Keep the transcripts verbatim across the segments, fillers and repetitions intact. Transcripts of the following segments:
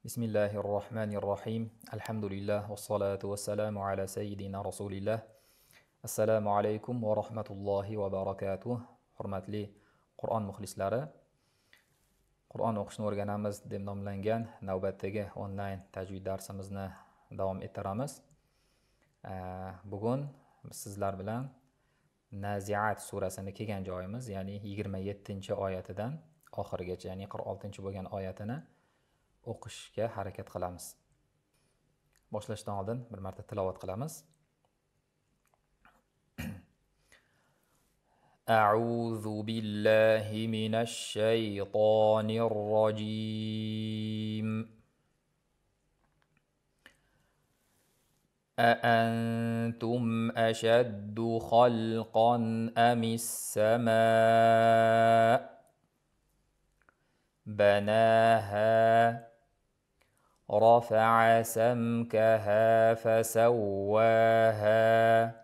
بسم الله الرحمن الرحيم الحمد لله والصلاة والسلام على سيدنا رسول الله السلام عليكم ورحمة الله وبركاته hurmatli Qur'on muxlislari Qur'on o'qishni o'rganamiz deb nomlangan navbatdagi onlayn tajvid darsimizni davom ettiramiz. Bugun sizlar bilan Naziat surasini kelgan joyimiz, ya'ni yigirma yettinchi oyatidan oxirigacha, ya'ni qirq oltinchi bo'lgan oyatini o'qishga harakat qilamiz. Boshlashdan oldin bir marta tilovat qilamiz. A'udhu billahi minash shaytonir rajim. أأنتم أشد خلقا أم السماء بناها رفع سمكها فسواها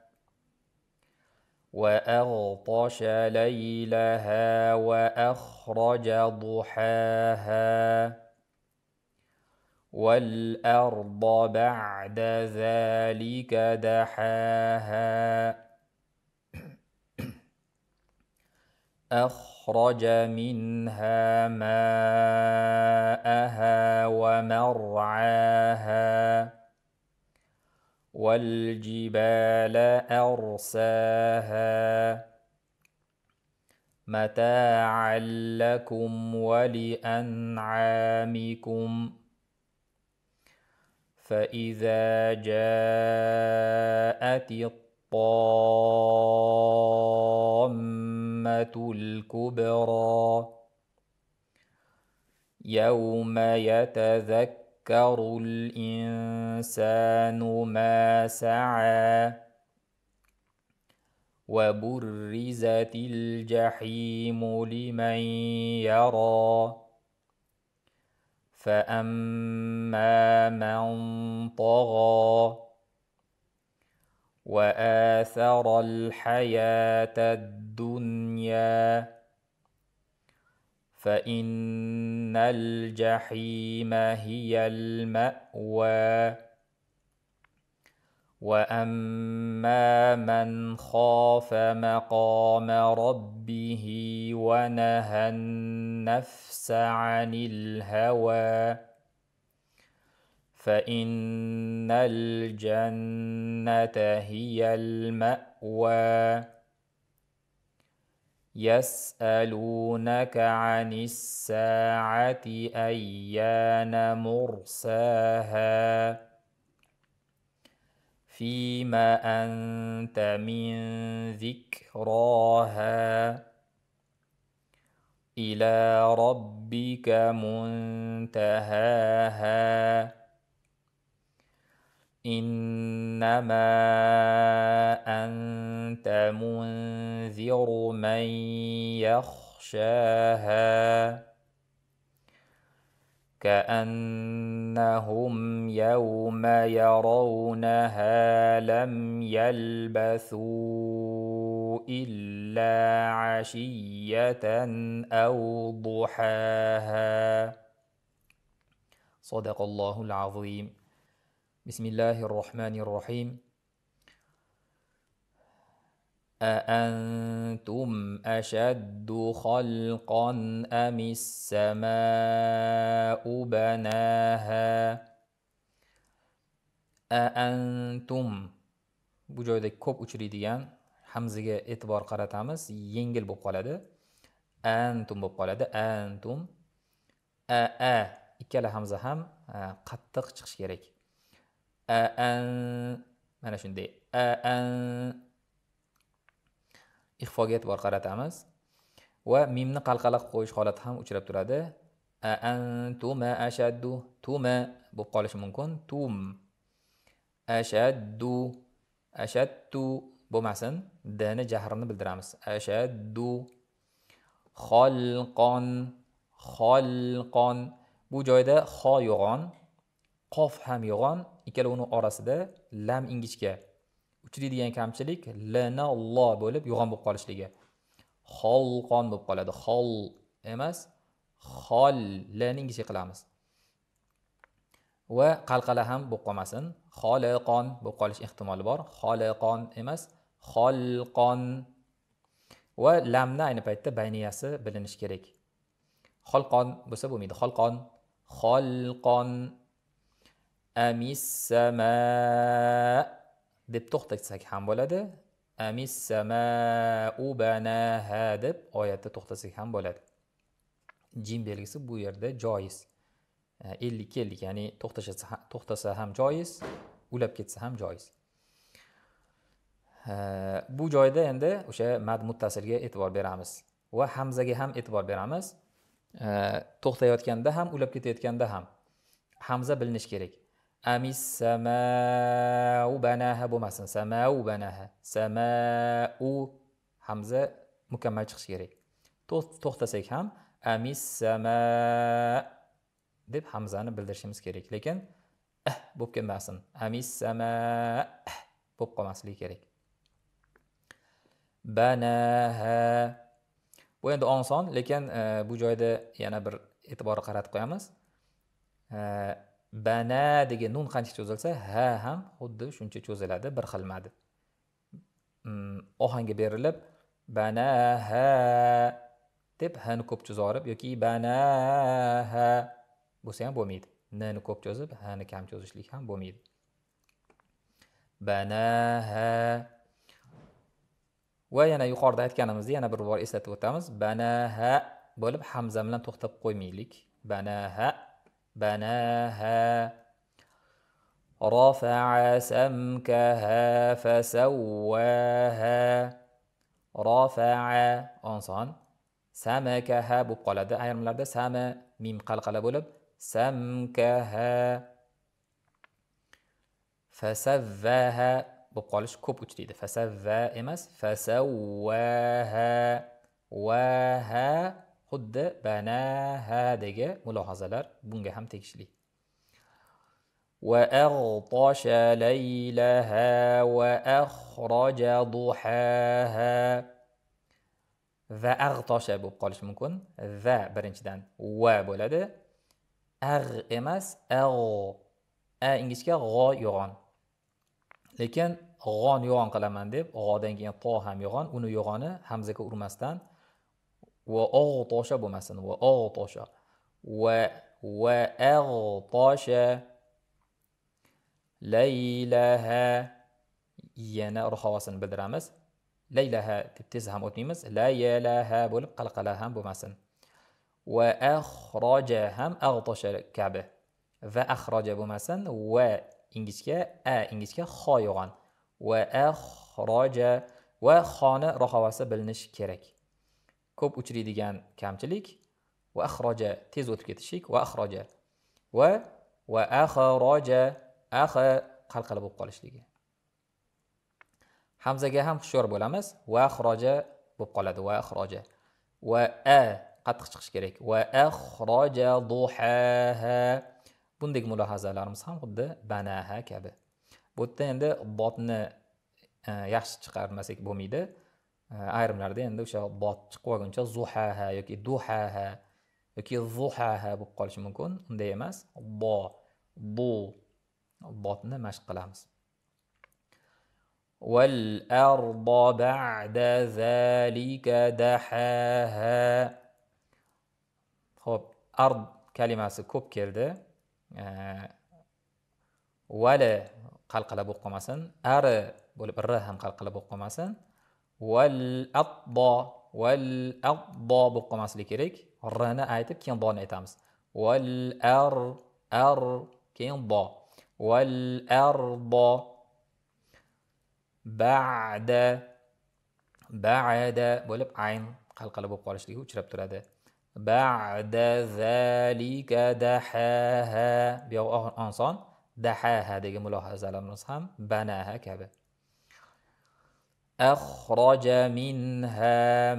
وأغطش ليلها وأخرج ضحاها والأرض بعد ذلك دحاها أخرج منها ماءها ومرعاها والجبال أرساها متاعا لكم ولأنعامكم فإذا جاءت الطامة الكبرى يوم يتذكر الإنسان ما سعى وبرزت الجحيم لمن يرى فأما من طغى وآثر الحياة الدنيا فإن الجحيم هي المأوى وأما من خاف مقام ربه ونهى النفس عن الهوى فإن الجنة هي المأوى يسألونك عن الساعة أيان مرساها فيما أنت من ذكراها إلى ربك منتهاها إنما أنت منذر من يخشاها كأنهم يوم يرونها لم يلبثوا إلا عشية أو ضحاها صدق الله العظيم. بسم الله الرحمن الرحيم. أأنتم أشد خلقا أم السماء بناها أأنتم bu joyda ko'p uchraydigan hamzaga e'tibor qaratamiz, yengil bo'lib qoladi. Antum bo'lib qoladi. Antum a a ikkala hamza ham qattiq chiqishi kerak. A an mana shunday. A an ixfoga e'tibor qaratamiz va mimni qalqalaq qo'yish holati ham uchrab turadi. A antuma ashaddu tuma bo'lib qolishi mumkin. Tum ashaddu ashaddu bo'lmasin, d ni jahrini bildiramiz. Ashaddu xalqon xalqon bu joyda xo yo'g'on, qof ham yo'g'on, ikkalovining orasida lam ingichka. Uchraydigan kamchilik lana lo bo'lib yo'g'on bo'lib qolishligi. Xolqon bo'lib qoladi. Xol emas, xol, lani ingichka qilamiz. va qalqala ham bo'lib qolmasin. Xoliqon bo'lib qolish ehtimoli bor. Xoliqon emas, xolqon. Va lamni ayni paytda bayniyasi bilinish kerak. Xolqon bo'lsa bo'lmaydi. Xolqon, xolqon. Amis sama deb to'xtatsak ham bo'ladi. Amis samau banaha deb oyatda to'xtatsak ham bo'ladi. Jim belgisi bu yerda joiz. ellik ellik, ya'ni to'xtasa to'xtasa ham joiz, ulab ketsa ham joiz. Bu joyda endi o'sha mad muttasilga e'tibor beramiz va hamzaga ham e'tibor beramiz. To'xtayotganda ham, ulab ketayotganda ham hamza bilinish kerak. Amis samau banaha bo'lmasin. Samau banaha. Samau hamza mukammal chiqishi kerak. To'xtasak ham amis sama deb hamzani bildirishimiz kerak, lekin eh bo'lib kelmasin. Amis sama bo'lib qolmasligi kerak. Banaha. Bu endi oson, lekin bu joyda yana bir e'tibor qaratib qo'yamiz. Bana degan nun qancha cho'zilsa, ha ham xuddi shuncha cho'ziladi, bir xil mad. Ohangga berilib banaha deb hani ko'p cho'zib yoki banaha bo'lsa ham bo'lmaydi. Nni ko'p cho'zib, hani kam cho'zishlik ham bo'lmaydi. Banaha. Va yana yuqorida aytganimizni yana bir bor eslatib o'tamiz. Banaha bo'lib hamza bilan to'xtab qo'ymaylik. Banaha, banaha. Rafa'a samkaha fasawwaha. Rafa'a oson. Samakaha bo'lib qoladi. Ayrimlarda sama mim qalqala bo'lib samkaha. Fasavvaha bo'lib qolish ko'p uchraydi. Fasavva emas, fasawwaha. Waha xuddi banaha degi mulohazalar bunga ham tegishli. Wa aghtasha laylaha wa akhraja duhaha. Va ag'tosha bo'lib qolish mumkin. Va birinchidan va bo'ladi. Agh emas, agh. A ingichka g'o yo'g'on. Lekin g'on yo'g'on qilaman deb, g'odan keyin to ham yo'g'on, uni yo'g'oni hamzaga urmasdan va ag'tosha bo'lmasin. Va ag'tosha. Va va ag'tosha laylaha. Yana ruxovasini bildiramiz. Laylaha deb tez ham o'tmaymiz. Laylaha bo'lib qalqala ham bo'lmasin. Va akhraja ham ag'tosha kabi. Va akhraja bo'lmasin. Va ingichka, a ingichka, xo yo'g'on. Va akhraja va xoni ruxovasi bilinish kerak. Ko'p uchraydigan kamchilik va akhraja tez o'tib ketishlik va akhraja. Va va akhraja axa qalqala bo'lib qolishligi. Hamzaga ham hushyor bo'lamiz. Va akhraja bo'lib qoladi. Va akhraja. Va a qattiq chiqish kerak. Va akhraja duhaha. Bunday mulohazalarimiz ham xuddi banaha kabi. Bu yerda endi botni yaxshi chiqarmasak bo'lmaydi. Ayrimlarda endi o'sha bot chiqib qolguncha zuhaha yoki duhaha yoki zuhaha bo'lib qolishi mumkin. Unday emas. Bo, bu botni mashq qilamiz. Wal arda ba'da zalika dahaha. Xo'p, ard kalimasi ko'p keldi. Wala qalqala bo'lib qolmasin. Ari bo'lib r ham qalqala bo'lib qolmasin. Wal adda wal adda bo'lib qolmasligi kerak. R-ni aytib keyin doni aytamiz. Wal ar ar keyin bo. Wal arda ba'da ba'da bo'lib ayn qalqala bo'lib qolishligi uchrab turadi. Ba'da zalika dahaha. Bu yoq oson. Dahaha degan mulohazalarimiz ham banaha kabi. Akhraja minha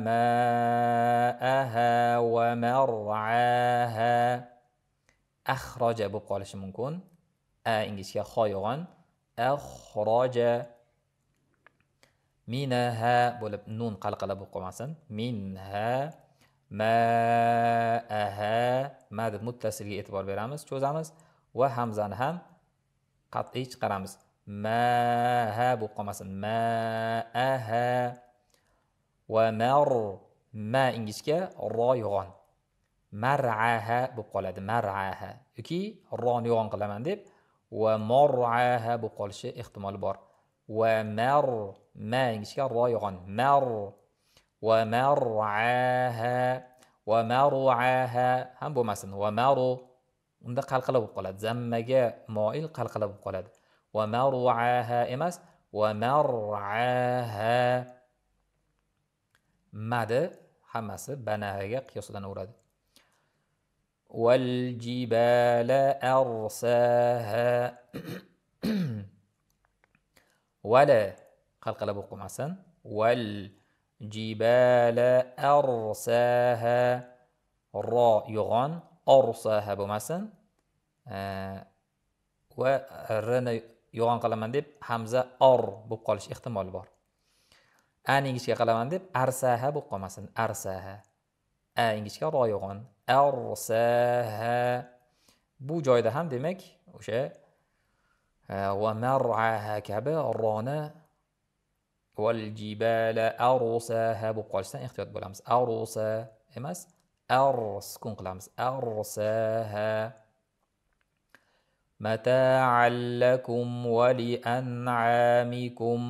ma'aha wa mar'aha. Akhraja bo'lib qolishi mumkin. A ingichka xo yo'g'on. Akhraja minha bo'lib nun qalqala bo'lib qolmasin. Minha ma'aha mad muttasilga e'tibor beramiz, cho'zamiz. va hamzani ham qat'iy chiqaramiz. Ma-ha bo'lib qolmasin. Ma-aha. Va mar, ma ingichka, ro yo'g'on. Mar'aha bo'lib qoladi. Mar'aha. Yoki roni yo'g'on qilaman deb va mar'aha bo'lib qolishi ehtimoli bor. Va mar, ma ingichka, ro yo'g'on. Mar va mar'aha va mar'aha ham bo'lmasin. Va maru unda qalqala bo'lib qoladi. Zammaga moil qalqala bo'lib qoladi. Va mar'aha emas, va mar'aha. Madi hammasi banaga qiyoslanaveradi. Wal jibala arsaha. Wala qalqala bo'lib qolmasin. Wal jibala arsaha. Ro yo'g'on, arsaha bo'lmasin. Va rni yo'g'on qilaman deb hamza or bo'lib qolish ehtimoli bor. A ingichka qilaman deb arsaha bo'lib qolmasin. Arsaha. A ingichka, ro yo'g'on. Arsaha. Bu joyda ham demak o'sha va mar'aha kabi roni val jibala arsaha bo'lib qolishdan ehtiyot bo'lamiz. Arsa emas, ars sukun qilamiz. Arsaha. Mata'an lakum va li an'amikum.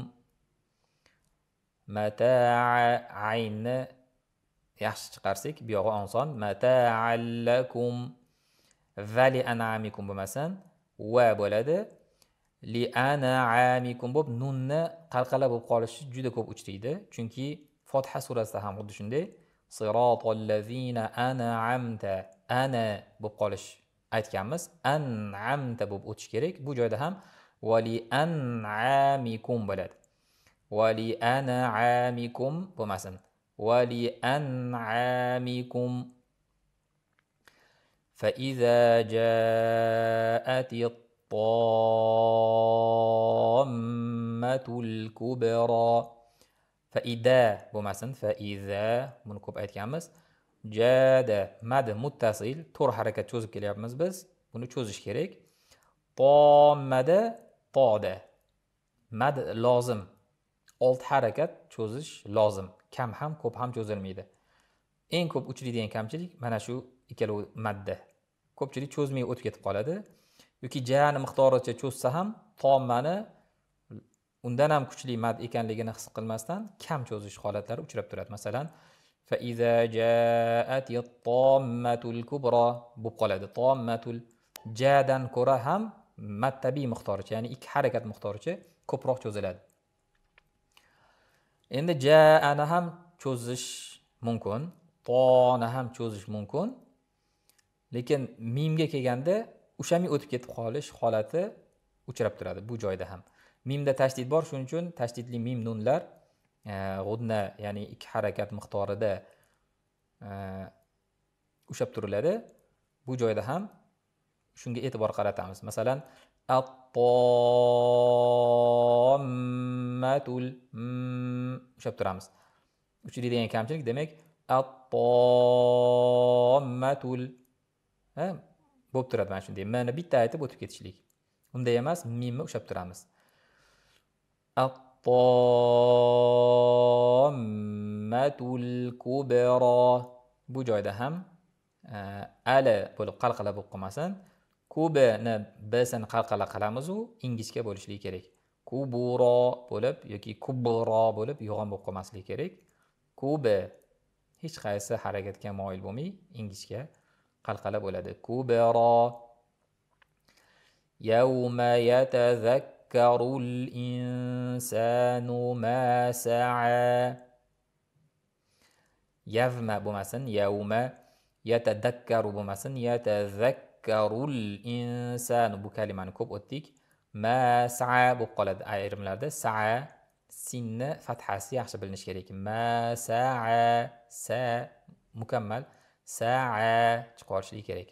Mata'a aynni yaxshi chiqarsak, bu yog'i oson. Mata'an lakum va li an'amikum bo'lmasin, va bo'ladi. Li an'amikum bo'lib nunni qalqala bo'lib qolishi juda ko'p uchraydi. Chunki Fotiha surasida ham xuddi shunday. Siratal ladzina an'amta, ana bo'lib qolish aytganmiz. An'amta bo'lib o'tish kerak. Bu joyda ham va li an'amikum bo'ladi. Va li an'amikum bo'lmasin. Va li an'amikum. Fa iza ja'ati tammatul kubra. Fa ida bo'lmasin. Fa iza buni ko'p aytganmiz. Jada mad muttasil, to'rt harakat cho'zib kelyapmiz biz. Buni cho'zish kerak. Tammada toda. Mad lozim. olti harakat cho'zish lozim. Kam ham, ko'p ham cho'zilmaydi. Eng ko'p uchraydigan kamchilik mana shu ikkala madda. Ko'pchilik cho'zmay o'tib ketib qoladi. Yoki jani miqdoricha cho'zsa ham tommani undan ham kuchli mad ekanligini his qilmasdan kam cho'zish holatlari uchrab turadi. Masalan, fa iza ja'ati tammatul kubra bo'lib qoladi. Tammatul jadan ko'ra ham mad tabiiy miqdoricha, ya'ni ikki harakat miqdoricha ko'proq cho'ziladi. Endi ja'ani ham cho'zish mumkin, toni ham cho'zish mumkin. Lekin mimga kelganda ushamay o'tib ketib qolish holati uchrab turadi bu joyda ham. Mimda tashdid bor, shuning uchun tashdidli mim nunlar g'udna, ya'ni ikki harakat miqdorida ushab turiladi. Bu joyda ham shunga e'tibor qaratamiz. Masalan, at-tammatul ushab turamiz. Uchraydigan kamchilik demak at-tammatul ha bo'lib turadi mana shunday. Mana bitta aytib o'tib ketishlik. Unday emas, mimni ushab turamiz. At-tammatul kubra. Bu joyda ham ala bo'lib qalqala bo'lib qolmasin. Kubani bsini qalqala qilamiz u ingichka bo'lishligi kerak. Kubura bo'lib yoki kubra bo'lib yo'g'on bo'lib qolmasligi kerak. Kuba hech qaysi harakatga moyil bo'lmay ingichka qalqala bo'ladi. Kubra. Yawma yatazakkarul insanu ma sa'a. Yavma bo'lmasin, yawma yatadakkaru bo'lmasin, yatazakkarul insanu. Bu kalimani ko'p o'tdik. Ma sa'a bo'lib qoladi ayrimlarda. Sa'a sinni fathasi yaxshi bilinish kerak. Ma sa'a, sa mukammal sa'a chiqarishlik kerak.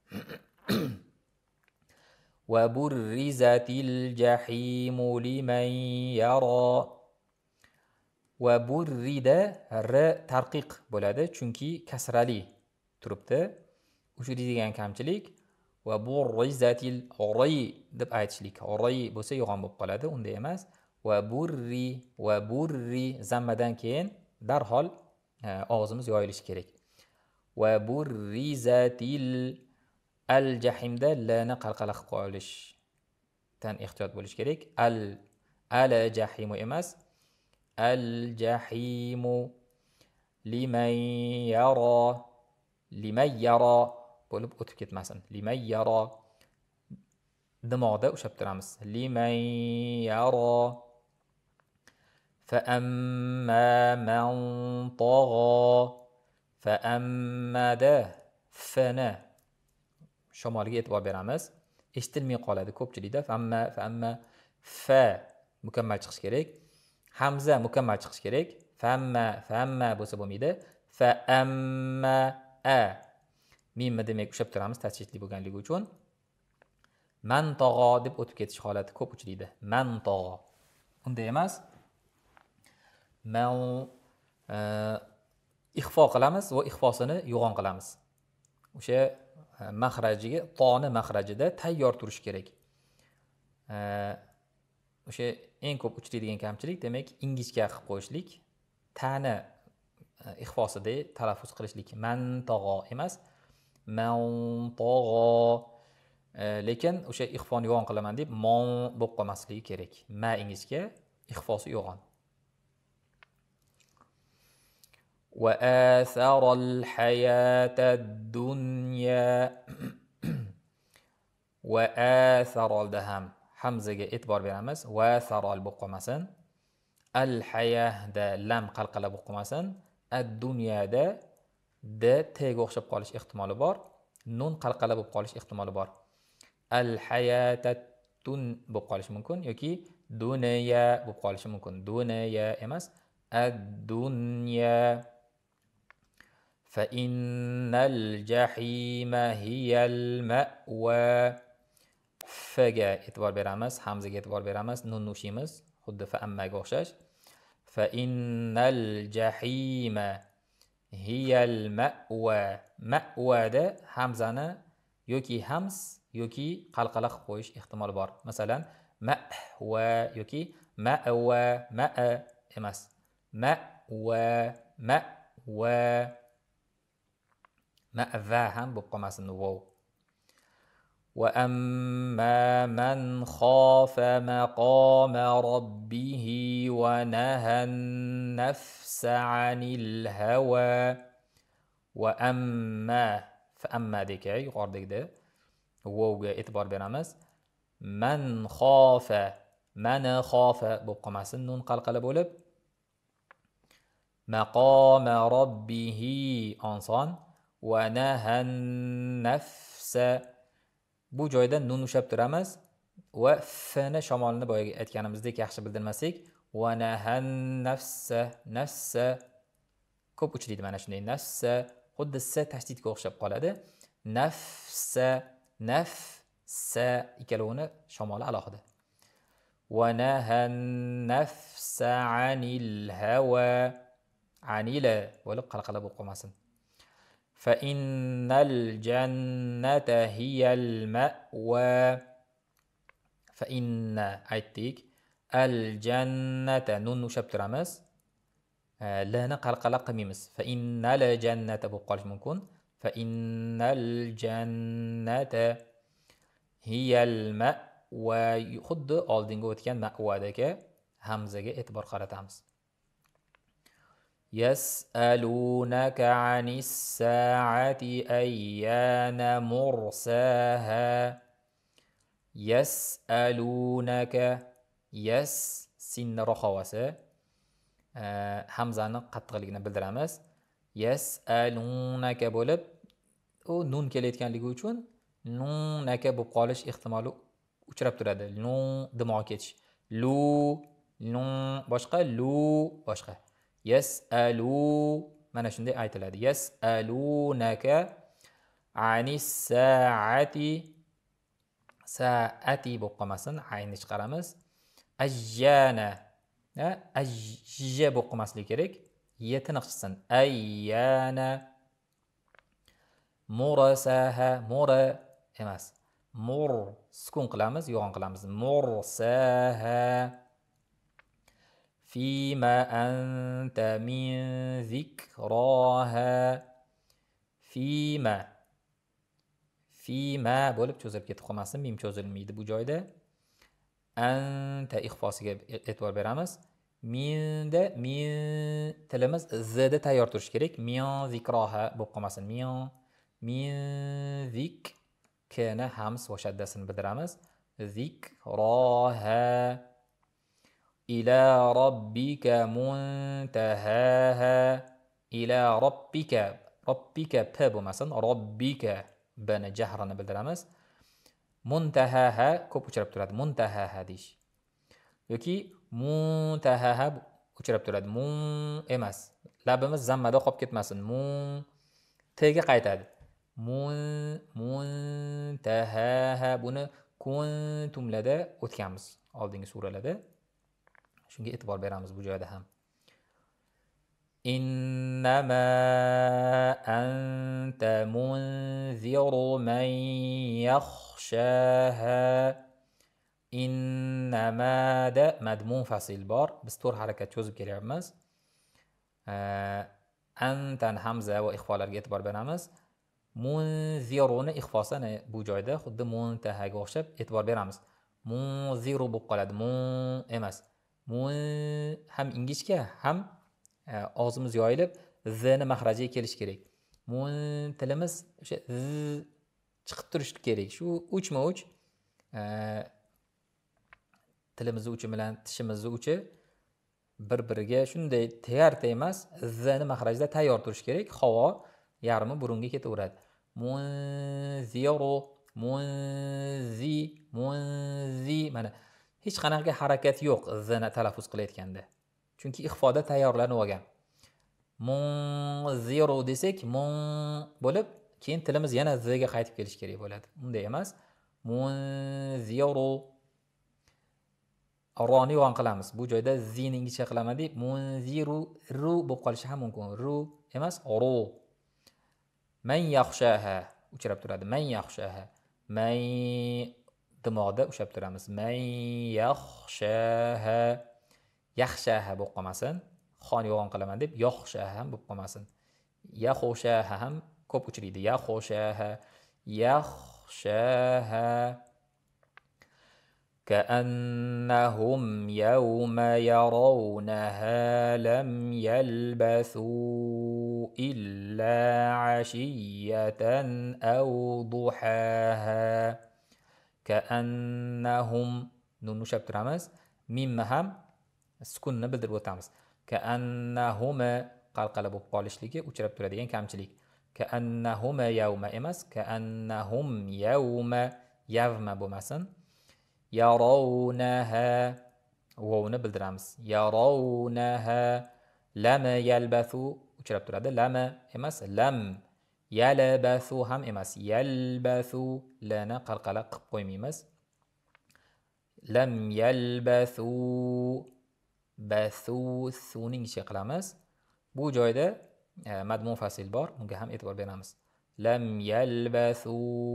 Va burrizatil jahimu liman yara. Va burrida r tarqiq bo'ladi, chunki kasrali turibdi. Uchraydigan kamchilik va burrizatil ri deb aytishlik. Ri bo'lsa yo'g'on bo'lib qoladi, unday emas. Va burri va burri zammadan keyin darhol og'zimiz yoyilishi kerak. Va burrizatil al jahimda lani qalqala qilib qo'yishdan ehtiyot bo'lish kerak. Al ala jahimu emas. Al jahimu liman yara liman yara bo'lib o'tib ketmasin. Liman yara dimoqda ushlab turamiz. Liman yara fa amma man tagha fa ammada fana shamoliga e'tibor beramiz. Eshitilmay qoladi ko'pchilikda. Fa amma fa amma fa mukammal chiqish kerak. Hamza mukammal chiqish kerak. Fa amma fa amma bo'lsa bo'lmaydi. Fa amma a mimni demak ushlab turamiz tashdidli bo'lganligi uchun. Man tag'o deb o'tib ketish holati ko'p uchraydi. Man tag'o. Unday emas. Man ixfo qilamiz va ixfosini yo'g'on qilamiz. O'sha maxrajiga, toni maxrajida tayyor turish kerak. O'sha eng ko'p uchraydigan kamchilik demak ingichka qilib qo'yishlik, ta'ni ixfosida talaffuz qilishlik. Man tag'o emas, man tag'o. Lekin o'sha ixfoni yo'g'on qilaman deb mon bo'lib qolmasligi kerak. Ma ingichka, ixfosi yo'g'on. Wa atharal hayatad dunya va atharolda ham hamzaga e'tibor beramiz. Va atharol bo'lib qolmasin. Al hayahda lam qalqala bo'lib qolmasin. Ad dunyada d t ga o'xshab qolish ehtimoli bor. Nun qalqala bo'lib qolish ehtimoli bor. Al hayatatun bo'lib qolishi mumkin yoki dunya bo'lib qolishi mumkin. Dunya emas, ad dunya. Fa innal jahima hiyal ma'wa. Faga e'tibor beramiz, hamzaga e'tibor beramiz, nun nushimiz, xuddi fa ammaga o'xshash. Fa innal jahima hiyal ma'wa. Ma'wada hamzani yoki hams yoki qalqala qilib qo'yish ehtimoli bor. Masalan, ma'wa yoki ma'wa, ma'a emas. Ma'wa, ma'wa. Ma'va ham bo'lib qolmasin vav. Wa amma man khafa maqama rabbih wa nahan nafsa 'anil hawa. Wa amma fa amma degan yuqoridagida vovga e'tibor beramiz. Man khafa, mana khafa bo'lib qolmasin, nun qalqala bo'lib. Maqama rabbih oson. Va nahan nafsa bu joyda nun ushlab turamiz va fni shamolni boyaga aytganimizdek yaxshi bildirmasak va nahan nafsa nafsa ko'p uchraydi mana shunday nafsa xuddi s tashdidga o'xshab qoladi. Nafsa nafsa ikkalovini shamoli alohida. Va nahan nafsa 'anil hawa. Anila bo'lib qalqala bo'lib qolmasin. Fa innal jannata hiyal ma'wa. Fa inna aytdik. Al jannata nun ushlab turamiz. Lani qalqala qilmaymiz. Fa innal jannata bo'lib qolish mumkin. Fa innal jannata hiyal ma'wa. Xuddi oldinga o'tgan ma'vadagi hamzaga e'tibor qaratamiz. Yas'alunaka 'anis sa'ati ayyana mursaha. Yas'alunaka yas sinni roxavasi hamzani qattiqligini bildiramiz. Yas'alunaka bo'lib u nun kelayotganligi uchun nunaka bo'lib qolish ehtimoli uchrab turadi. Nun dimo ketish. Lu nun boshqa, lu boshqa. Yas'alu mana shunday aytiladi. Yas'alunaka 'anis sa'ati sa'ati bo'lib qolmasin, aynni chiqaramiz. Ajjana ajja bo'lib qolmasligi kerak. Ya tiniq chiqsin. Ayyana murasaha mura emas. Mur sukun qilamiz, yo'g'on qilamiz. Mursaha. Fima anta min zikraha. Fima. Fima bo'lib cho'zilib ketib qolmasin, mim cho'zilmaydi bu joyda. Anta ixfosiga e'tibor beramiz. Minda min tilimiz zda tayyor turishi kerak. Min zikroha bo'lib qolmasin. Min min zik kana hams va shaddasini bildiramiz. Zikroha. Ila robbika muntahaha. Ila robbika. Robbika p bo'lmasin. Robbika bani jahrini bildiramiz. Muntahaha ko'p uchrab turadi. Muntahaha deyish. yoki muntahaha uchrab turadi. Mun emas. Labimiz zammada qolib ketmasin. Mun tga qaytadi. Mun muntahaha buni kuntumlarda o'tganmiz oldingi suralarda. Shunga e'tibor beramiz bu joyda ham. Innama anta munziru man yakhshaha. Innamada mad munfasil bor. Biz to'rt harakat cho'zib kelyapmiz. Antan hamza va ixfolarga e'tibor beramiz. Munziruni ixfosini bu joyda xuddi muntahaga o'xshab e'tibor beramiz. Munziru bo'lib qoladi. Mun emas. Mun ham ingichka, ham og'zimiz yoyilib zni mahrajiga kelish kerak. Mun tilimiz o'sha z chiqib turishi kerak. Shu uchma-uch tilimizni uchi bilan tishimizni uchi bir-biriga shunday tayyor emas, zni mahrajda tayyor turishi kerak. Havo yarmi burunga ketaveradi. Munziru, munzi, munzi. Mana hech qanaqa harakat yo'q zni talaffuz qilayotganda. Chunki ixfoda tayyorlanib olgan. Munziru desak, mun bo'lib, keyin tilimiz yana zga qaytib kelish kerak bo'ladi. Unday emas. Munziru roni yo'g'on qilamiz. Bu joyda zini ingichka qilaman deb munziru ru bo'lib qolishi ham mumkin. Ru emas, ru. Man yaxshaha uchrab turadi. Man yaxshaha. Man dimoqda ushlab turamiz. Man yaxshaha. Yaxshaha bo'lib qolmasin. Xon yo'g'on qilaman deb yaxshaha ham bo'lib qolmasin. Yaxshaha ham ko'p uchraydi. Yaxshaha. Yaxshaha. كأنهم يوم يرونها لم يلبثوا إلا عشية أو ضحاها. كأنهم نون نشاب ترامز ميم هم سكون bildirib o'tamiz. كأنهما qalqala bo'lib qolishligi uchrab turadigan kamchilik. كأنهما يوم emas, كأنهم يوم yavma bo'lmasin. Yarawnaha vovni bildiramiz. Yarawnaha lam yalbathu uchrab turadi. Lama emas, lam. Yalbathu ham emas. Yalbathu lana qalqala qilib qo'ymaymiz. Lam yalbathu bathu suning ichi qilamiz. Bu joyda mad munfasil bor, unga ham e'tibor beramiz. Lam yalbathu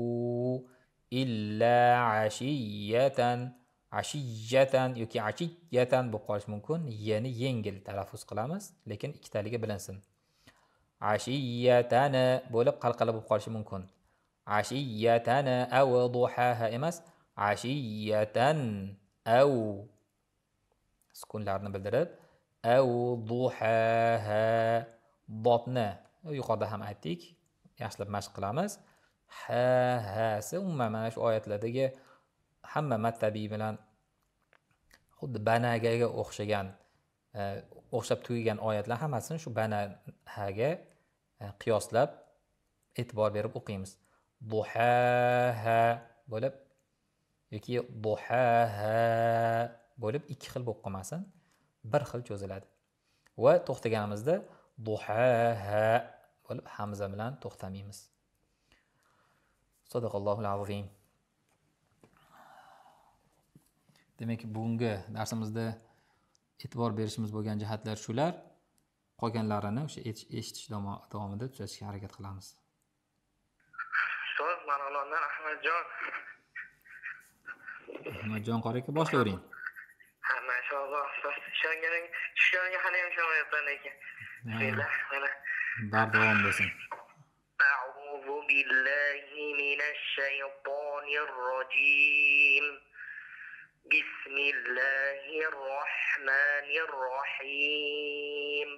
illa ashiyatan. Ashiyatan yoki ashiyatan bo'lib qolishi mumkin. Yeni yengil talaffuz qilamiz, lekin ikkitaligi bilinsin. Ashiyatana bo'lib qalqala bo'lib qolishi mumkin. Ashiyatana aw duhaha emas, ashiyatan aw sukunlarni bildirib, aw duhaha dotni yuqorida ham aytdik, yaxshilab mashq qilamiz. Ha hasi umuman mana shu oyatlardagi hamma mattabiy bilan xuddi banagaga o'xshagan o'xshab tugagan oyatlar hammasini shu banaga qiyoslab e'tibor berib o'qiymiz. Duhaha bo'lib yoki duhaha bo'lib ikki xil bo'lib qolmasin, bir xil cho'ziladi. Va to'xtaganimizda duhaha bo'lib hamza bilan to'xtamaymiz. Sadaqallohul azim. Demak, bugungi darsimizda e'tibor berishimiz bo'lgan jihatlar shular. Qolganlarini o'sha eshitish davomida tuzatishga harakat qilamiz. ustoz, Marg'ilondan Ahmadjon. Ahmadjon qori aka boshlavering. Ha, mashalloh ustoz. Ishonganing, tushganiga hali ham ishomayapman lekin. Bismillah, mana. Bardavom bo'lsin. أعوذ بالله من الشيطان الرجيم بسم الله الرحمن الرحيم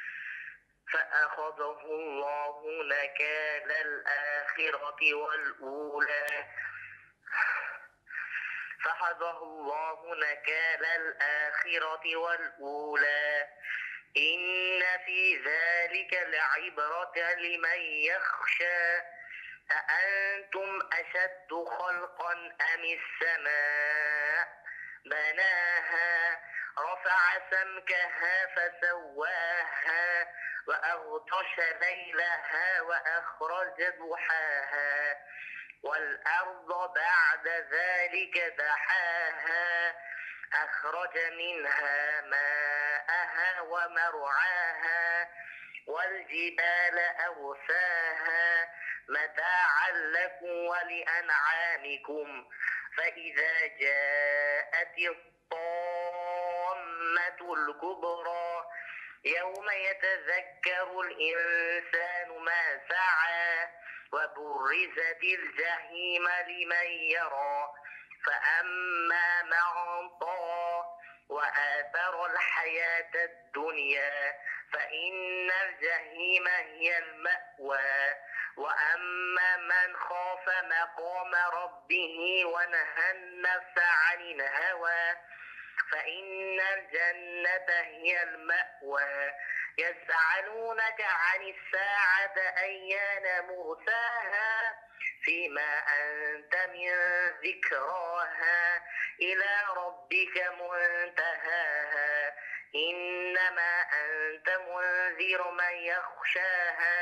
فأخذه الله نكال الآخرة والأولى فأخذه الله نكال الآخرة والأولى إن في ذلك لعبرة لمن يخشى أأنتم أشد خلقا أم السماء بناها رفع سمكها فسواها وأغطش ليلها وأخرج ضحاها والأرض بعد ذلك دحاها أخرج منها ماءها ومرعاها والجبال أرساها متاعا لكم ولأنعامكم فإذا جاءت الطامة الكبرى يوم يتذكر الإنسان ما سعى وبرزت الجحيم لمن يرى فأما من طغى وآثر الحياة الدنيا فإن الجحيم هي المأوى وأما من خاف مقام ربه ونهى النفس عن الهوى فإن الجنة هي المأوى يسألونك عن الساعة أيان مرساها فيما أنت من ذكراها إلى ربك منتهاها إنما أنت منذر من يخشاها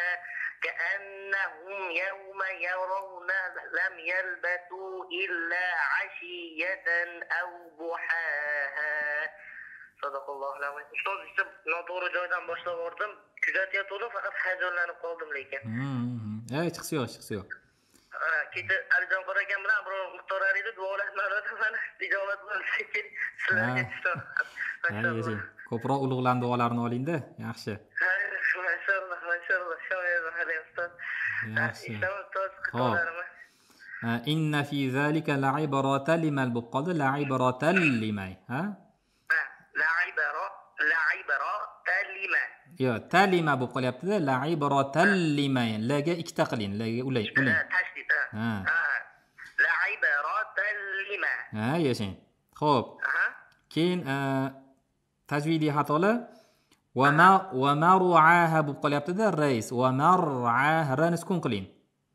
كأنهم يوم يرون لم يلبثوا إلا عشية أو ضحاها صدق الله العظيم. Ustoz, işte noto'g'ri joydan boshlab o'rdim. Kuzatayotgandim, faqat hayajonlanib qoldim lekin. Ha, hech qisi yo'q, hech qisi yo'q. Kecha Alijon qora akam bilan biror muxtor edi, duolatmadim mana ijobat bo'lsa keyin sizlarga ustoz. Mashallah. Ko'proq ulug'lan duolarini oling-da, yaxshi. Mashallah, mashallah. Shoyim hali ustoz. Yaxshi. Ustoz, Xo'p. Inna fi zalika la'ibratan liman bo'lib qoldi, la'ibratan limay, ha? La'ibara, la'ibara talima. Yo, talima bo'lib qolyapti-da, la'ibratan limay. Laga ikkita qiling, laga ulay, ulay. Tashdid. Ha. La'ibara talima. Ha, yashang. Xo'p. Keyin tajvidiy xatolar va ma va mar'aha bo'lib qolyapti-da, rais. Va mar'aha rani sukun qiling.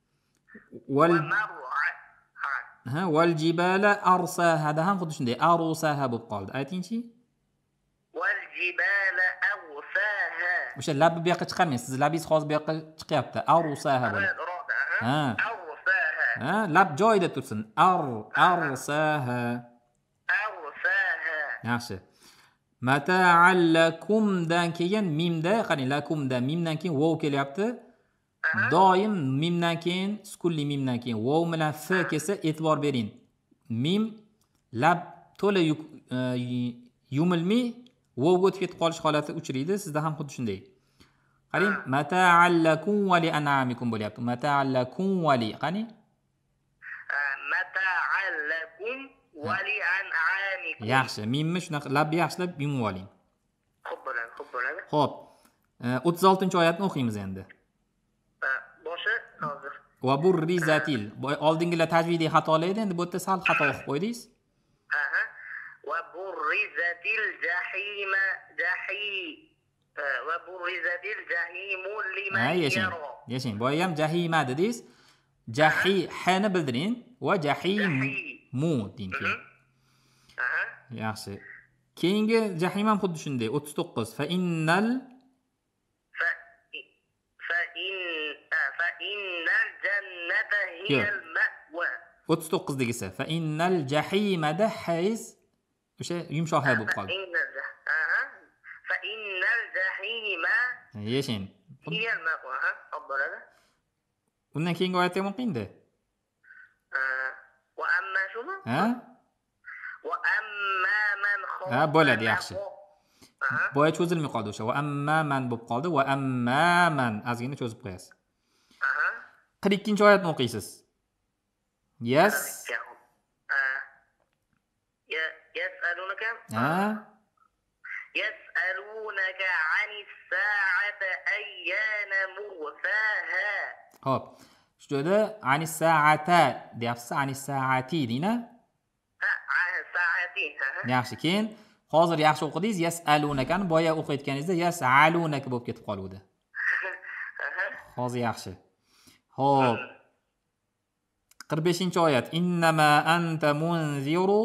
Wal ha, wal jibala arsaha da ham xuddi shunday, arusaha bo'lib qoldi. Aytingchi? Wal jibala awsaha. O'sha labni bu yoqqa chiqarmang. Siz labingiz hozir bu yoqqa chiqyapti. Arusaha bo'ladi. Ha. Awsaha. Ha, lab joyida tursin. Ar arsaha. Awsaha. Yaxshi. Mata'allakumdan keyin mimda, qarang, lakumda mimdan keyin vov kelyapti. Doim mimdan keyin, sukunli mimdan keyin vov bilan f kelsa e'tibor bering. Mim lab to'la yumilmay vovga o'tib ketib qolish holati uchraydi. Sizda ham xuddi shunday. Qarang, mata'allakum va li an'amikum bo'lyapti. Mata'allakum va li, qarang. Mata'allakum va li an'amikum. Yaxshi, mimni shunaqa labni yaxshilab yumib oling. Xo'p bo'ladi, xo'p bo'ladi. Xo'p. o'ttiz oltinchi oyatni o'qiymiz endi. Boshi hozir. Va burrizatil. Oldingilar tajvidiy xatolar edi, endi bu yerda sal xato o'qib qo'ydingiz. Aha. Va burrizatil jahima jahi va burrizatil jahimu liman yara. Yashang. Boya ham jahima dedingiz. Jahi hani bildiring va jahim mu deng keyin. Aha. Yaxshi. Keyingi jahim ham xuddi shunday. o'ttiz to'qqiz. Fa innal fa fa in fa innal jannata hiya al-ma'wa. o'ttiz to'qqiz degisi. Fa innal jahimada hayz o'sha yumshoq hay bo'lib qoldi. Aha. Fa innal jahima Yashang. hiya al-ma'wa. Bo'ladi. Undan keyingi oyatni ham o'qing-da. Ha? Va amma man Ha, bo'ladi, yaxshi. Boya cho'zilmay qoldi o'sha. Va amma man bo'lib qoldi. Va amma man ozgina cho'zib qo'yasiz. Aha. qirq ikkinchi oyatni o'qiysiz. Yes. Yas'alunaka Ha? Yas'alunaka 'anis sa'ati ayyana mursaha. Xo'p. Shu joyda anis sa'ata deyapsiz, anis sa'ati deyna. Ha, sa'ati. Yaxshi. Keyin hozir yaxshi o'qidingiz. Yas'alunakani boya o'qiyotganingizda yas'alunaka bo'lib ketib qoluvdi. Hozir yaxshi. Xo'p. qirq beshinchi oyat. Innama anta munziru.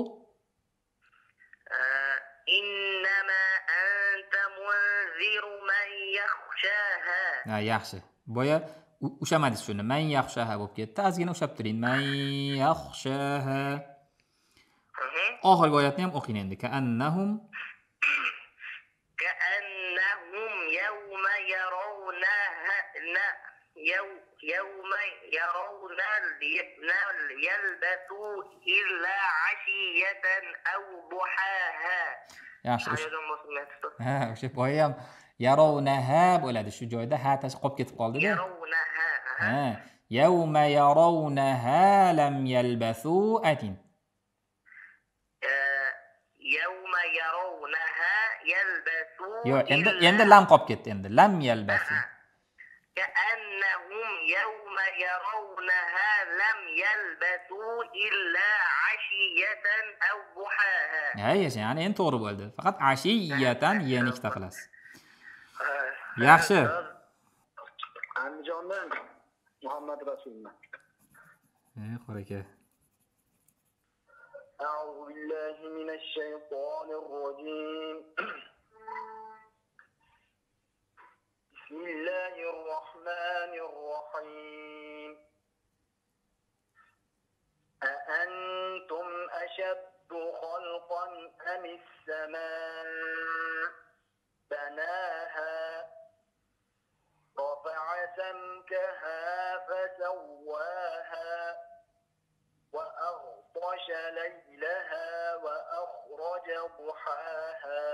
Innama anta munziru man yakhshaha. Ha, yaxshi. Boya ushamadingiz shuni. Man yakhshaha bo'lib ketdi. Ozgina ushab turing. Man yakhshaha. Oxirgi oyatni ham o'qing endi. Ka'annahum Ka'annahum yawma yarawnaha yawma yarawna yalbasu illa 'ashiyatan aw duhaha. Yaxshi. Ha, o'sha boya ham yarawnaha bo'ladi. Shu joyda ha tash qolib ketib qoldi-da. Yarawnaha. Ha, yawma yarawnaha lam yalbasu atin. Yawma yarawnaha yalbasu. Yo'q, endi endi lam qolib ketdi endi. Lam yalbasu. Ka'annahum yawma yarawnaha lam yalbasu illa 'ashiyatan aw duhaha. Ha, ya'ni endi to'g'ri bo'ldi. Faqat ashiyatan yeni ikkita qilasiz. Yaxshi. Andijondan Muhammad Rasululloh. Ha, qora aka. أعوذ بالله من الشيطان الرجيم. بسم الله الرحمن الرحيم. أأنتم أشد خلقا أم السماء بناها رفع سمكها فسواها وأغطش ليلها وأخرج ضحاها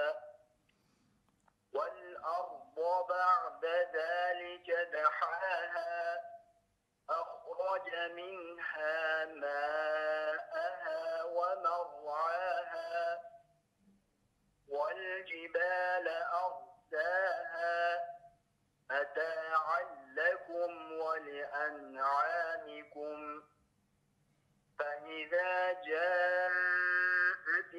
والأرض بعد ذلك دحاها أخرج منها ماءها ومرعاها والجبال أرساها متاعا لكم ولأنعامكم فإذا جاءت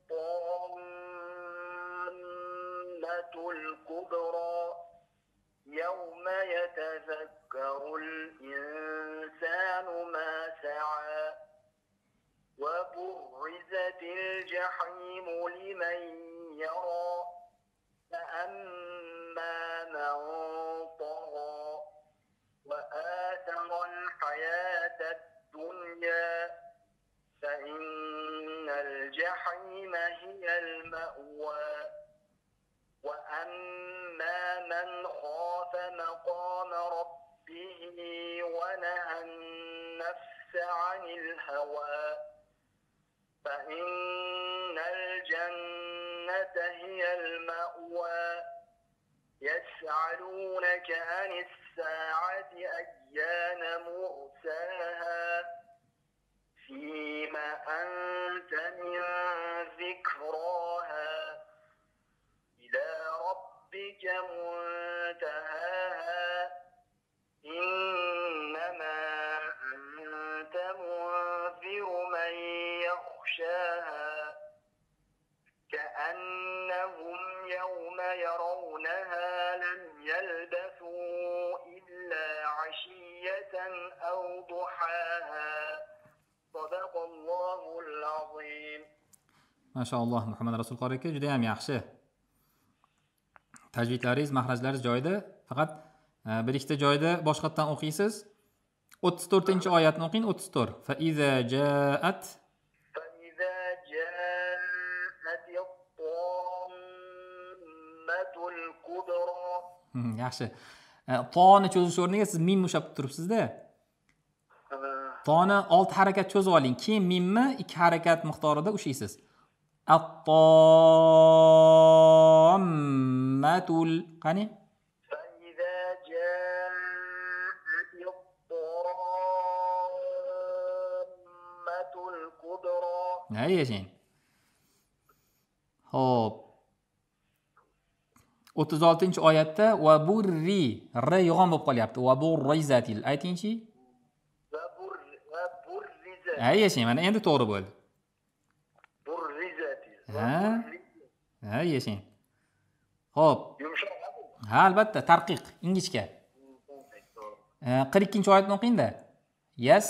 الطامة الكبرى يوم يتذكر الإنسان ما سعى وبرزت الجحيم لمن يرى فأما من طغى وآثر الحياة الدنيا فإن الجحيم هي المأوى وأما من خاف مقام ربه ونهى النفس عن الهوى فإن الجنة هي المأوى يسألونك عن الساعة أيان مرساها فيما أنت من ذكراها إلى ربك منتهاها إنما أنت منذر من يخشاها كأنهم يوم يرونها لم يلبثوا إلا عشية أو ضحاها صدق الله العظيم. ما شاء الله Muhammad Rasul qori aka juda ham yaxshi. Tajvidlaringiz, mahrajlaringiz joyida, faqat bir ikkita joyda boshqatdan o'qiysiz. o'ttiz to'rtinchi oyatni o'qing, o'ttiz to'rt. Fa iza jaat fa iza jaat at-tammatul kubra. Yaxshi. Toni cho'zish o'rniga siz mim ushlab turibsiz-da. Toni olti harakat cho'zib oling. Keyin mimni ikki harakat miqdorida ushlaysiz. At-tammatul. Qani? فإذا جاءت الطامة الكبرى. Ha, yashang. Xo'p. o'ttiz oltinchi oyatda va burri r yo'g'on bo'lib qolyapti. Va burrizatil. Aytingchi? وبرزت. Ha, yashang. Mana endi to'g'ri bo'ldi. برزت. Ha? Ha, yashang. Xo'p. Yumshoq. Ha, albatta, tarqiq, ingichka. qirq ikkinchi oyatni o'qing-da. Yes.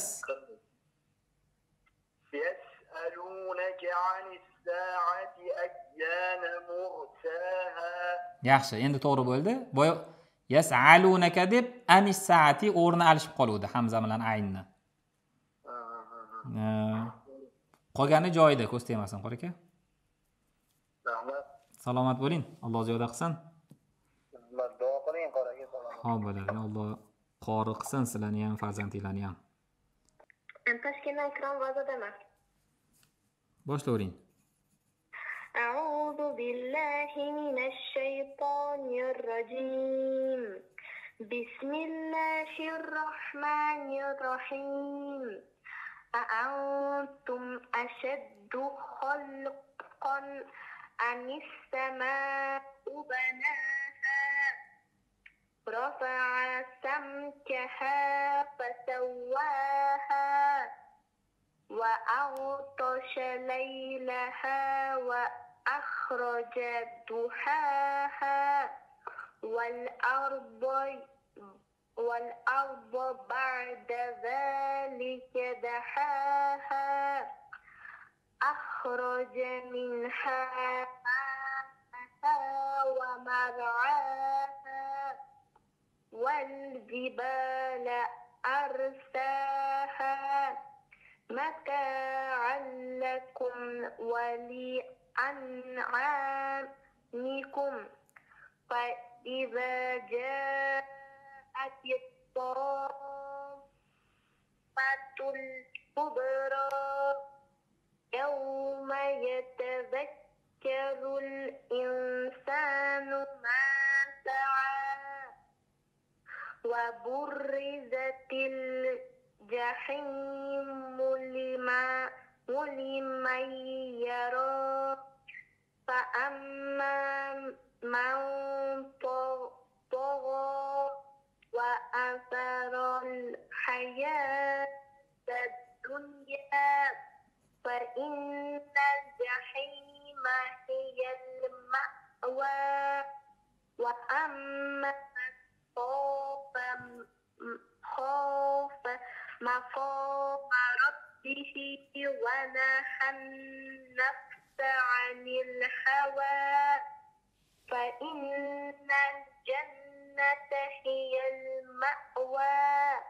يسألونك عن الساعة أيان مرساها. Yaxshi, endi to'g'ri bo'ldi. Boya yas'alunaka deb anis saati o'rni alishib qoluvdi hamza bilan aynni. Qolgani joyida, ko'z tegmasin, qor aka. Rahmat. Salomat bo'ling. Alloh ziyoda qilsin. Rahmat, duo qiling qoraga salomat. Xo'p bo'ladi. Alloh qori qilsin sizlarni ham, farzandinglarni ham. Toshkentdan Ikrom bozordaman. Boshlavering. أعوذ بالله من الشيطان الرجيم بسم الله الرحمن الرحيم أأنتم أشد خلقا أم السماء بناها رفع سمكها فسواها وأغطش ليلها وأخرج ضحاها والأرض والأرض بعد ذلك دحاها أخرج منها ماءها ومرعاها والجبال أرساها متاعا لكم ولأنعامكم فإذا جاءت الطامة الكبرى يوم يتذكر الإنسان ما سعى وبرزت الجحيم لمن يرى فأما من طغى وآثر الحياة الدنيا فإن الجحيم هي المأوى وأما من خاف خاف مقام ربه ونهى النفس عن الهوى فإن الجنة هي المأوى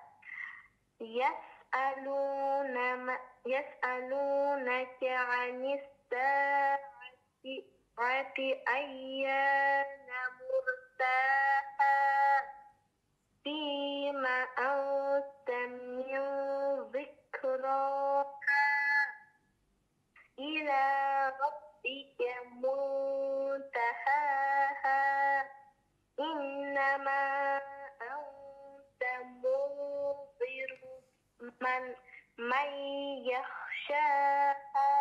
يسألون يسألونك عن الساعة أيان مرساها فيما أنت من ذكراها إلى ربك منتهاها إنما أنت منذر من من يخشاها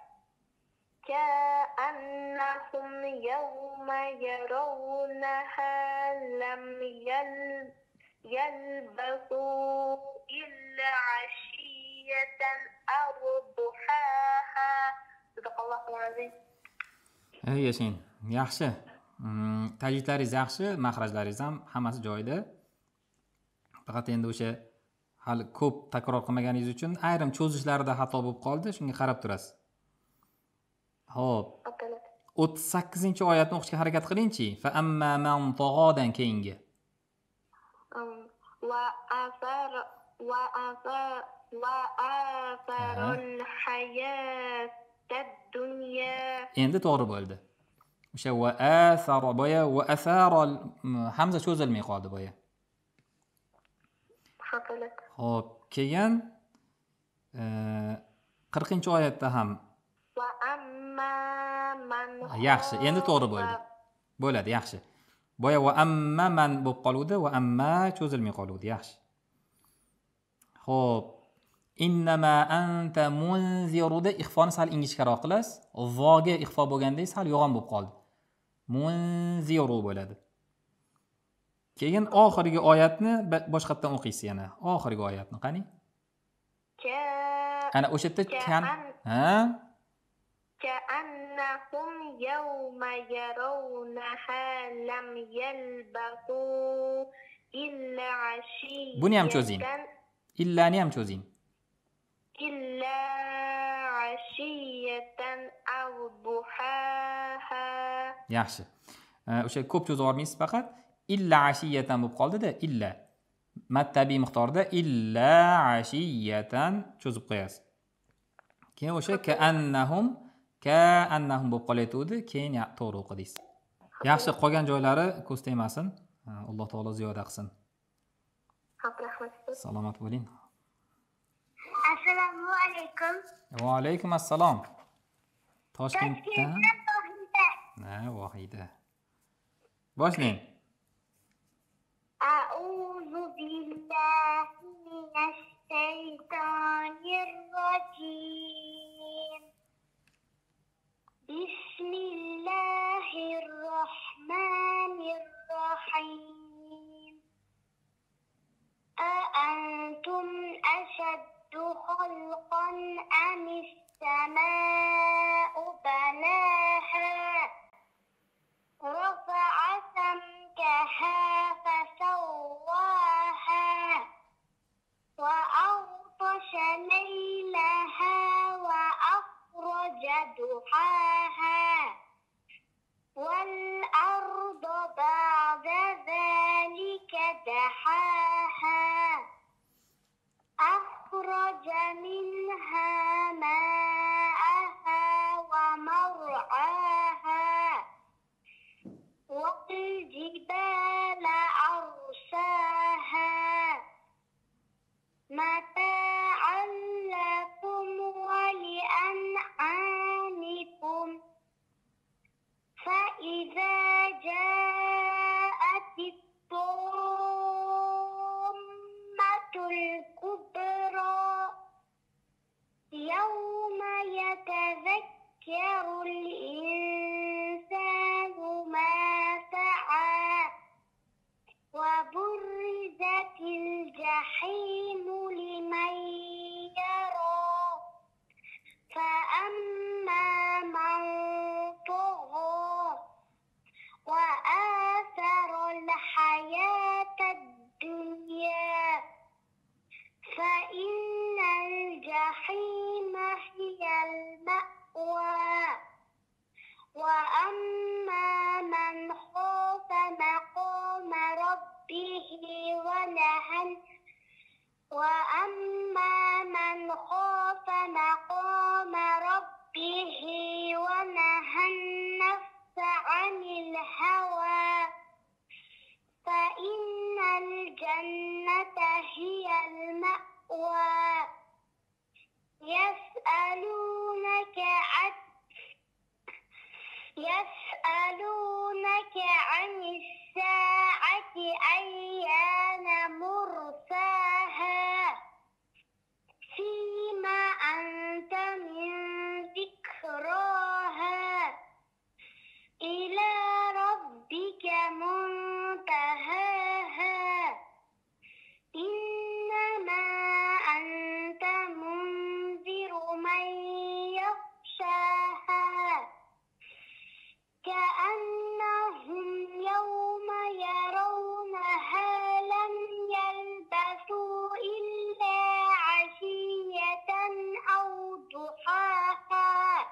كأنهم يوم يرونها لم يلبثوا يلبثوا إلا عشية أو ضحاها صدق الله العظيم. Ey yashin, yaxshi. Tajvidlaringiz yaxshi, maxrajlaringiz ham hammasi joyida. Faqat endi o'sha hali ko'p takror qilmaganingiz uchun ayrim cho'zishlarida xato bo'lib qoldi, shunga qarab turasiz. Xo'p. o'ttiz sakkizinchi oyatni o'qishga harakat qilingchi. Fa amma man tag'odan keyingi. وآثار وآثار وآثار الحياة الدنيا. Endi to'g'ri bo'ldi. O'sha va athara boya va athara hamza cho'zilmay qoldi boya. Xo'p, keyin qirqinchi oyatda ham وأما من yaxshi, endi to'g'ri bo'ldi. خاف Bo'ladi, yaxshi. Boya va amma man bo'lib qoluvdi, va amma cho'zilmay qoluvdi, yaxshi. Xo'p. Innama anta munziruda ixfoni sal ingichkaroq qilasiz. Voga ixfo bo'lganda sal yo'g'on bo'lib qoldi. Munziru bo'ladi. Keyin oxirgi oyatni boshqatdan o'qiysiz yana. Oxirgi oyatni qani? كا- Ana o'sha yerda kan, ha? كأنهم يوم يرونها لم يلبثوا إلا عشية Buni ham cho'zing. Illani ham cho'zing. إلا عشية أو ضحاها. Yaxshi. O'sha ko'p cho'zib olmaysiz faqat. Illa ashiyatan bo'lib qoldi-da, illa. Mattabi miqdorida illa ashiyatan cho'zib qo'yasiz. Keyin o'sha ka'annahum ka'annahum bo'lib qolayotdi, keyin to'g'ri o'qidingiz. Yaxshi, qolgan joylari ko'z tegmasin. Alloh taolo ziyoda qilsin. Salomat bo'ling. Assalomu alaykum. Va alaykum assalom. Toshkentdan. Ha, Vohida. Boshlang. أعوذ بالله من الشيطان الرجيم. بسم الله الرحمن الرحيم. أأنتم أشد خلقا أم السماء بناها رفع سمكها فسواها وأغطش ليلها وأخرج ضحاها والأرض بعد ذلك دحاها أخرج منها ماءها ومرعاها والجبال أرساها متاعا لكم ولأنعامكم فإذا جاءت الطامة الكبرى يوم يتذكر الإنسان ما سعى وبرزت الجحيم لمن يرى فأما من طغى وآثر الحياة الدنيا فإن الجحيم هي المأوى وأما من خاف مقام ربه ونهى وأما من خاف مقام ربه ونهى النفس عن الهوى فإن الجنة هي المأوى يسألونك عن يسألونك عن الساعة أيان مرساها فيما أنت من ذكراها إلى ربك منتهاها إنما أنت منذر من يخشاها كأنهم يوم يرونها لم يلبثوا إلا عشية أو ضحاها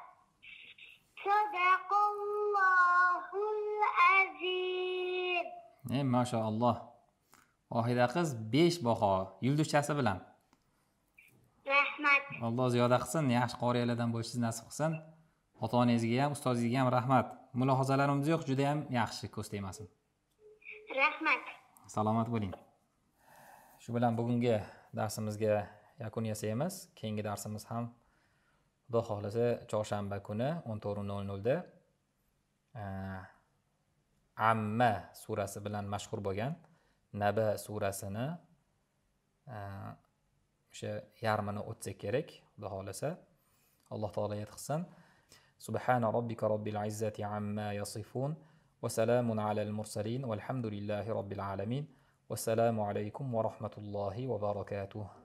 صدق الله العظيم. E, mashalloh. Vohida qiz besh baho yulduzchasi bilan. Rahmat. Alloh ziyoda qilsin, yaxshi qoriyalardan bo'lishingizni nasib qilsin. Ota-onangizga ham, ustozingizga ham rahmat. Mulohazalarimiz yo'q, juda ham yaxshi, ko'z tegmasin. Rahmat. Salomat bo'ling. Shu bilan bugungi darsimizga yakun yasaymiz. Keyingi darsimiz ham Xudo xohlasa chorshanba kuni o'n to'rt nol nolda Amma surasi bilan mashhur bo'lgan Naba surasini o'sha yarmini o'tsak kerak, Xudo xohlasa. Alloh taolo yetqizsin. Subhana robbika robbil izzati amma yasifun va salamun alal mursalin valhamdulillahi robbil alamin. Vassalamu alaykum va rahmatullohi va barakatuh.